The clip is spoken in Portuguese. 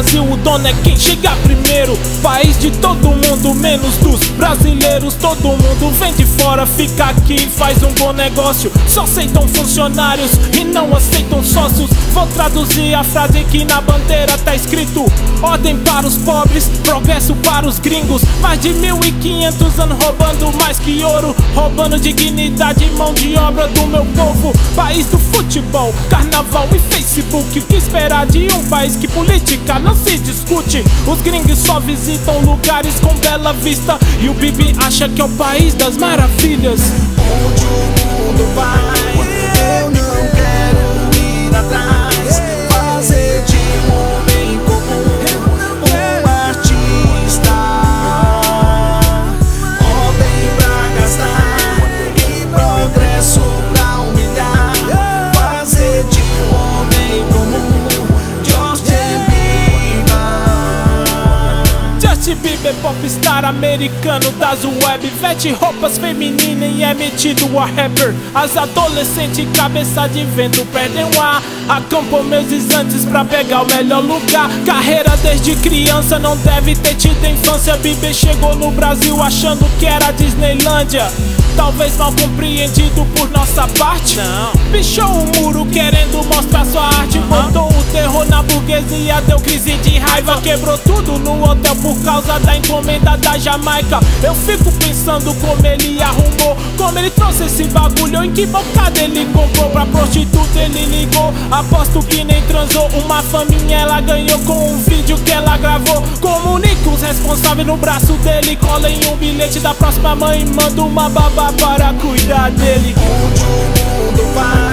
Brasil o dono é quem chega primeiro. País de todo mundo, menos dos brasileiros. Todo mundo vem de fora, fica aqui e faz um bom negócio. Só aceitam funcionários e não aceitam sócios. Vou traduzir a frase que na bandeira tá escrito: ordem para os pobres, progresso para os gringos. Mais de 1500 anos roubando mais que ouro, roubando dignidade e mão de obra do meu povo. País do futebol, carnaval e Facebook. O que esperar de um país que política não se discute? Os gringos só visitam lugares com bela vista e o Bieber acha que é o país das maravilhas. Onde o mundo vai, eu não quero ir atrás. Fazer de um homem comum um artista. Ordem pra gastar e progresso pra humilhar. Fazer de um homem comum Justin Bieber. Justin Bieber, popstar americano das web, veste roupas femininas e é metido a rapper. As adolescentes cabeça de vento perdem o ar, acampam meses antes pra pegar o melhor lugar. Carreira desde criança, não deve ter tido infância. Bieber chegou no Brasil achando que era Disneylândia. Talvez mal compreendido por nossa parte. Pichou o muro querendo mostrar sua arte. Botou o terror na burguesia, deu crise de raiva. Quebrou tudo no hotel por causa da encomenda da Jamaica. Eu fico pensando como ele arrumou, como ele trouxe esse bagulho. Em que bocada ele comprou? Pra prostituta ele ligou, aposto que nem transou. Uma faminha ela ganhou com um vídeo que ela gravou. Comunica os responsáveis no braço dele, cola em um bilhete da próxima mãe e manda uma babá para cuidar dele. Onde o mundo vai,